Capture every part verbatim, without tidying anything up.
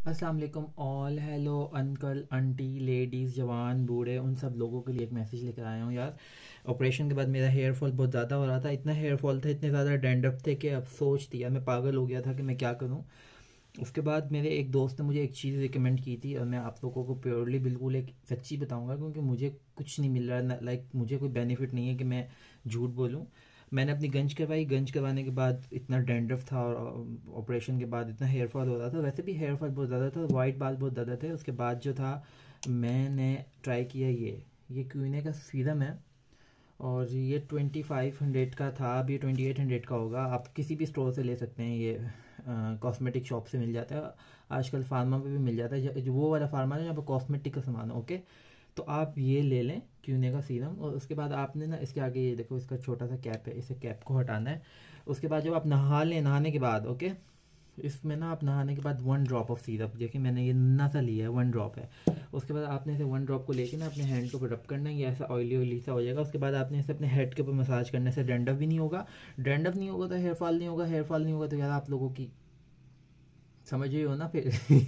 अस्सलाम वालेकुम all. Hello uncle aunty ladies जवान बूढ़े, उन सब लोगों के लिए एक मैसेज लेकर आया हूँ यार। ऑपरेशन के बाद मेरा हेयर फॉल बहुत ज़्यादा हो रहा था। इतना हेयर फॉल था, इतने ज़्यादा डैंड्रफ थे कि अब सोच दिया, मैं पागल हो गया था कि मैं क्या करूँ। उसके बाद मेरे एक दोस्त ने मुझे एक चीज़ रिकमेंड की थी और मैं आप लोगों को प्योरली बिल्कुल एक सच्ची बताऊंगा, क्योंकि मुझे कुछ नहीं मिल रहा, लाइक मुझे कोई बेनिफिट नहीं है कि मैं झूठ बोलूं। मैंने अपनी गंज करवाई, गंज करवाने के बाद इतना डैंड्रफ था और ऑपरेशन के बाद इतना हेयर फॉल हो रहा था। वैसे भी हेयर फॉल बहुत ज़्यादा था, वाइट बाल बहुत ज़्यादा थे। उसके बाद जो था, मैंने ट्राई किया ये ये क्यूने का सीरम है और ये ट्वेंटी फाइव हंड्रेड का था। अब ये ट्वेंटी एट हंड्रेड का होगा। आप किसी भी स्टोर से ले सकते हैं, ये कॉस्मेटिक शॉप से मिल जाता है। आजकल फार्मा पे भी मिल जाता है, जो जो वो वाला फार्मा है जहाँ पर कॉस्मेटिक का सामान है। ओके, तो आप ये ले लें क्यूने का सीरम। और उसके बाद आपने ना इसके आगे ये देखो, इसका छोटा सा कैप है, इसे कैप को हटाना है। उसके बाद जब आप नहा लें, नहाने के बाद ओके, इसमें ना आप नहाने के बाद वन ड्रॉप ऑफ सिरप, देखिए मैंने ये नन्ना सा लिया है, वन ड्रॉप है। उसके बाद आपने इसे वन ड्रॉप को लेके ना अपने हैंड के ऊपर रब करना है, ये ऐसा ऑयली ऑयली सा हो जाएगा। उसके बाद आपने इसे अपने हेड के ऊपर मसाज करने से डैंड्रफ भी नहीं होगा। डैंड्रफ नहीं होगा तो हेयर फॉल नहीं होगा, हेयर फॉल नहीं होगा तो यार आप लोगों की समझ रही हो ना फिर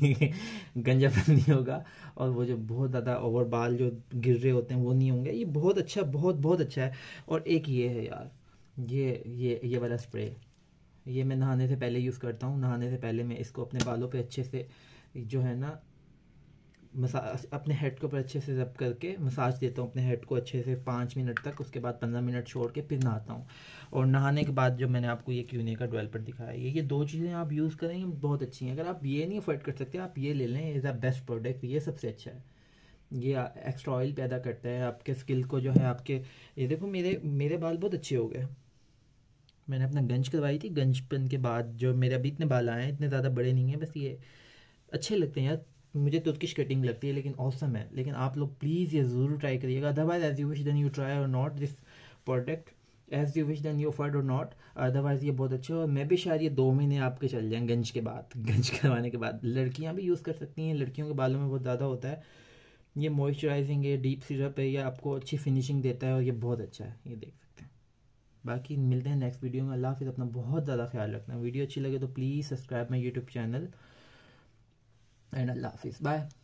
गंजापन नहीं होगा। और वो जो बहुत ज़्यादा ओवर बाल जो गिर रहे होते हैं वो नहीं होंगे। ये बहुत अच्छा, बहुत बहुत अच्छा है। और एक ये है यार, ये ये ये वाला स्प्रे, ये मैं नहाने से पहले यूज़ करता हूँ। नहाने से पहले मैं इसको अपने बालों पे अच्छे से जो है ना मसाज, अपने हेड के ऊपर अच्छे से रब करके मसाज देता हूँ अपने हेड को अच्छे से पाँच मिनट तक। उसके बाद पंद्रह मिनट छोड़ के फिर नहाता हूँ। और नहाने के बाद जो मैंने आपको ये क्यूने का डेवलपर दिखाया, ये ये दो चीज़ें आप यूज़ करेंगे बहुत अच्छी हैं। अगर आप ये नहीं अफोर्ड कर सकते, आप ये ले लें, इज़ अ बेस्ट प्रोडक्ट, ये सबसे अच्छा है। ये एक्स्ट्रा ऑयल पैदा करता है आपके स्किल को, जो है आपके, ये देखो मेरे मेरे बाल बहुत अच्छे हो गए। मैंने अपना गंज करवाई थी, गंजपन के बाद जो मेरे अभी इतने बाल आए हैं, इतने ज़्यादा बड़े नहीं हैं, बस ये अच्छे लगते हैं यार। मुझे तुर्किश कटिंग लगती है लेकिन औसम है। लेकिन आप लोग प्लीज़ ये ज़रूर ट्राई करिएगा। Otherwise as you wish then you try or not this product, as you wish then you afford or not. Otherwise ये बहुत अच्छा है। और मैं भी शायद ये दो महीने आपके चल जाएँ गंज के बाद, गंज करवाने के बाद। लड़कियां भी यूज़ कर सकती हैं, लड़कियों के बालों में बहुत ज़्यादा होता है। ये मॉइस्चराइजिंग है, डीप सिरप है, ये आपको अच्छी फिनिशिंग देता है और ये बहुत अच्छा है, ये देख सकते हैं। बाकी मिलते हैं नेक्स्ट वीडियो में। अल्लाह हाफिज़। अपना बहुत ज़्यादा ख्याल रखना। वीडियो अच्छी लगे तो please subscribe my YouTube channel and अल्लाह हाफिज़, बाय।